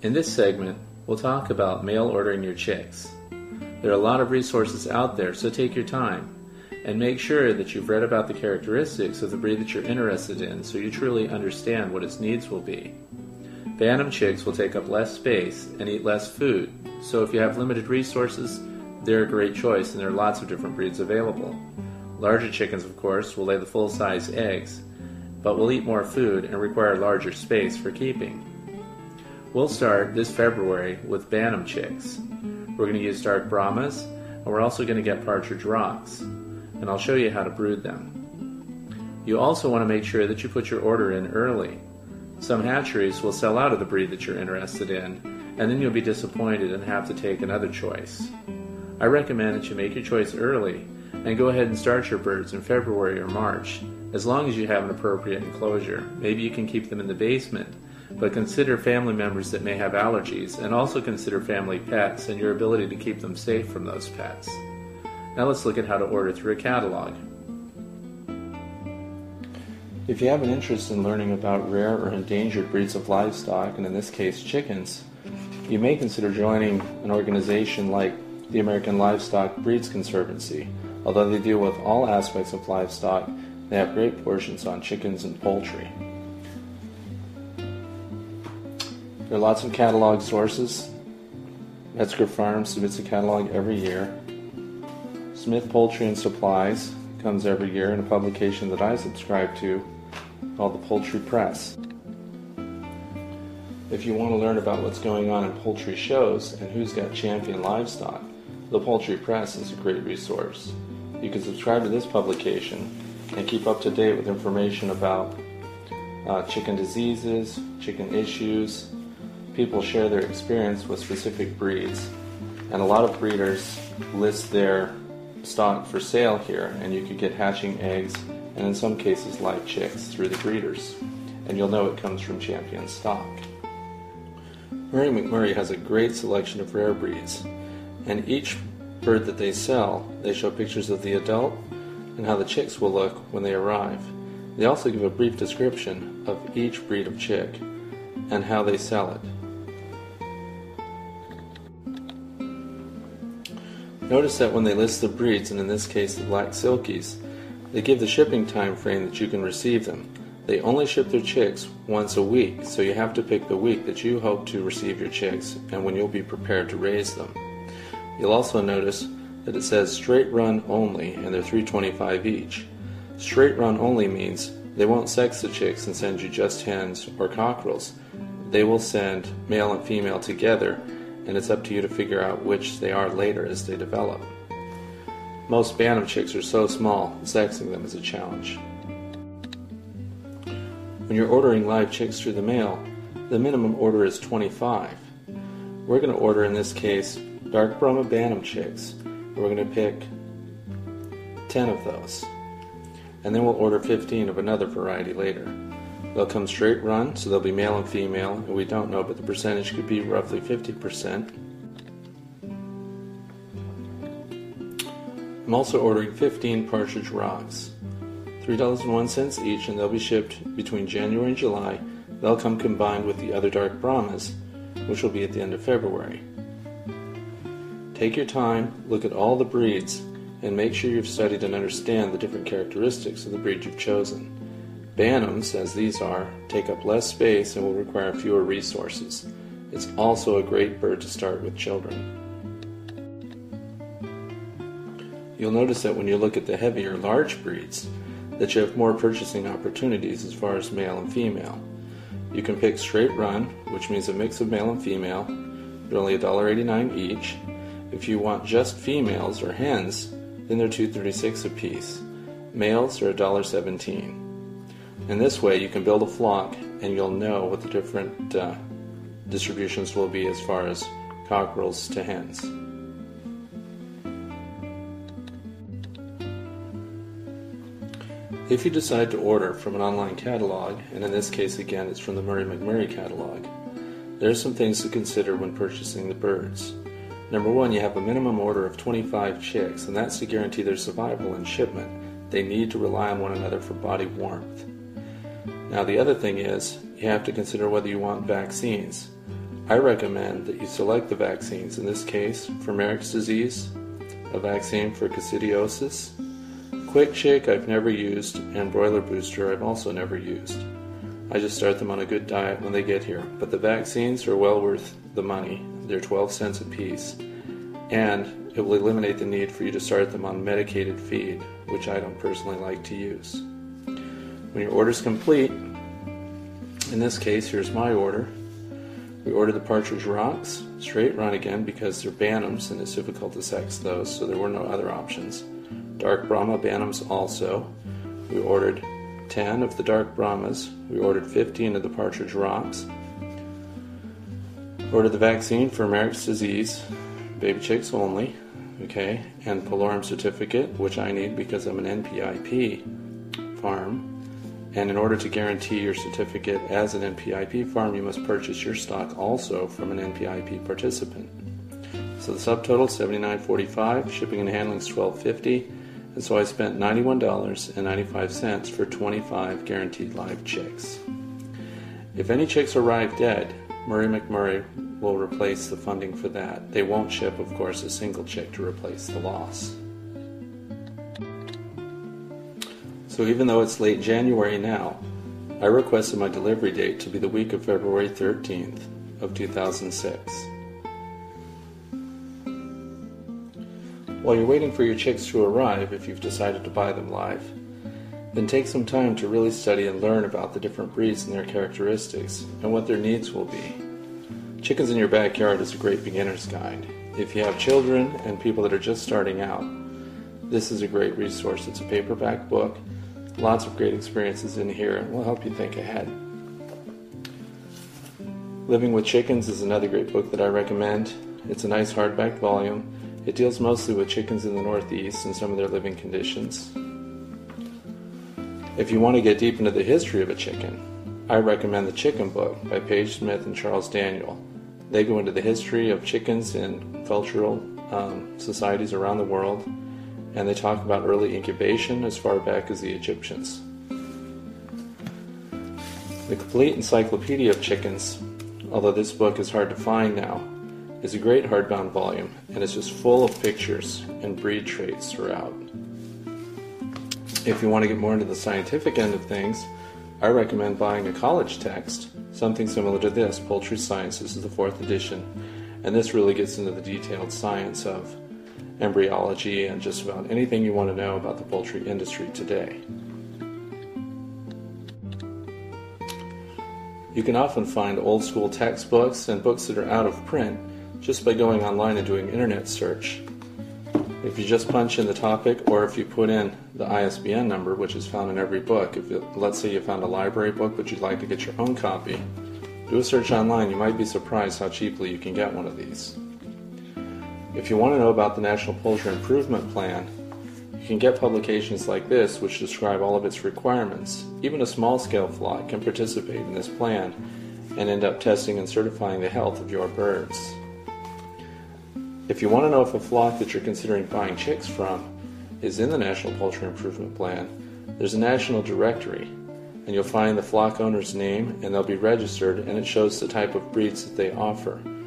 In this segment, we'll talk about mail ordering your chicks. There are a lot of resources out there, so take your time and make sure that you've read about the characteristics of the breed that you're interested in so you truly understand what its needs will be. Bantam chicks will take up less space and eat less food, so if you have limited resources, they're a great choice and there are lots of different breeds available. Larger chickens, of course, will lay the full-size eggs, but will eat more food and require larger space for keeping. We'll start this February with Bantam chicks. We're going to use dark Brahmas, and we're also going to get partridge rocks, and I'll show you how to brood them. You also want to make sure that you put your order in early. Some hatcheries will sell out of the breed that you're interested in, and then you'll be disappointed and have to take another choice. I recommend that you make your choice early and go ahead and start your birds in February or March, as long as you have an appropriate enclosure. Maybe you can keep them in the basement, but consider family members that may have allergies, and also consider family pets and your ability to keep them safe from those pets. Now let's look at how to order through a catalog. If you have an interest in learning about rare or endangered breeds of livestock, and in this case chickens, you may consider joining an organization like the American Livestock Breeds Conservancy. Although they deal with all aspects of livestock, they have great portions on chickens and poultry. There are lots of catalog sources. Metzger Farms submits a catalog every year. Smith Poultry and Supplies comes every year in a publication that I subscribe to called the Poultry Press. If you want to learn about what's going on in poultry shows and who's got champion livestock, the Poultry Press is a great resource. You can subscribe to this publication and keep up to date with information about chicken diseases, chicken issues. People share their experience with specific breeds, and a lot of breeders list their stock for sale here, and you could get hatching eggs and in some cases live chicks through the breeders, and you'll know it comes from champion stock. Murray McMurray has a great selection of rare breeds, and each bird that they sell, they show pictures of the adult and how the chicks will look when they arrive. They also give a brief description of each breed of chick and how they sell it. Notice that when they list the breeds, and in this case the black silkies, they give the shipping time frame that you can receive them. They only ship their chicks once a week, so you have to pick the week that you hope to receive your chicks and when you'll be prepared to raise them. You'll also notice that it says straight run only, and they're $3.25 each. Straight run only means they won't sex the chicks and send you just hens or cockerels. They will send male and female together, and it's up to you to figure out which they are later as they develop. Most Bantam chicks are so small, sexing them is a challenge. When you're ordering live chicks through the mail, the minimum order is 25. We're going to order, in this case, dark Brahma Bantam chicks, and we're going to pick 10 of those. And then we'll order 15 of another variety later. They'll come straight run, so they'll be male and female, and we don't know, but the percentage could be roughly 50%. I'm also ordering 15 partridge rocks, $3.01 each, and they'll be shipped between January and July. They'll come combined with the other dark Brahmas, which will be at the end of February. Take your time, look at all the breeds, and make sure you've studied and understand the different characteristics of the breed you've chosen. Bantams, as these are, take up less space and will require fewer resources. It's also a great bird to start with children. You'll notice that when you look at the heavier large breeds, that you have more purchasing opportunities as far as male and female. You can pick straight run, which means a mix of male and female. They're only $1.89 each. If you want just females or hens, then they're $2.36 a piece. Males are $1.17. In this way, you can build a flock, and you'll know what the different distributions will be as far as cockerels to hens. If you decide to order from an online catalog, and in this case again it's from the Murray McMurray catalog, there are some things to consider when purchasing the birds. Number one, you have a minimum order of 25 chicks, and that's to guarantee their survival and shipment. They need to rely on one another for body warmth. Now the other thing is, you have to consider whether you want vaccines. I recommend that you select the vaccines, in this case, for Marek's disease, a vaccine for coccidiosis, Quick Chick I've never used, and Broiler Booster I've also never used. I just start them on a good diet when they get here, but the vaccines are well worth the money. They're 12 cents a piece, and it will eliminate the need for you to start them on medicated feed, which I don't personally like to use. When your order's complete, in this case, here's my order. We ordered the Partridge Rocks, straight run again because they're Bantams and it's difficult to sex those, so there were no other options. Dark Brahma Bantams also. We ordered 10 of the Dark Brahmas. We ordered 15 of the Partridge Rocks. Ordered the vaccine for Marek's disease, baby chicks only, okay, and Palorum certificate, which I need because I'm an NPIP farm. And in order to guarantee your certificate as an NPIP farm, you must purchase your stock also from an NPIP participant. So the subtotal is $79.45, shipping and handling is $12.50, and so I spent $91.95 for 25 guaranteed live chicks. If any chicks arrive dead, Murray McMurray will replace the funding for that. They won't ship, of course, a single chick to replace the loss. So even though it's late January now, I requested my delivery date to be the week of February 13th of 2006. While you're waiting for your chicks to arrive, if you've decided to buy them live, then take some time to really study and learn about the different breeds and their characteristics and what their needs will be. Chickens in Your Backyard is a great beginner's guide. If you have children and people that are just starting out, this is a great resource. It's a paperback book. Lots of great experiences in here, and will help you think ahead. Living with Chickens is another great book that I recommend. It's a nice hardback volume. It deals mostly with chickens in the Northeast and some of their living conditions. If you want to get deep into the history of a chicken, I recommend The Chicken Book by Paige Smith and Charles Daniel. They go into the history of chickens in cultural societies around the world, and they talk about early incubation as far back as the Egyptians. The Complete Encyclopedia of Chickens, although this book is hard to find now, is a great hardbound volume, and it's just full of pictures and breed traits throughout. If you want to get more into the scientific end of things, I recommend buying a college text, something similar to this, Poultry Science. This is the 4th edition, and this really gets into the detailed science of embryology and just about anything you want to know about the poultry industry today. You can often find old school textbooks and books that are out of print just by going online and doing internet search. If you just punch in the topic, or if you put in the ISBN number, which is found in every book, let's say you found a library book but you'd like to get your own copy, do a search online. You might be surprised how cheaply you can get one of these. If you want to know about the National Poultry Improvement Plan, you can get publications like this which describe all of its requirements. Even a small-scale flock can participate in this plan and end up testing and certifying the health of your birds. If you want to know if a flock that you're considering buying chicks from is in the National Poultry Improvement Plan, there's a national directory, and you'll find the flock owner's name, and they'll be registered, and it shows the type of breeds that they offer.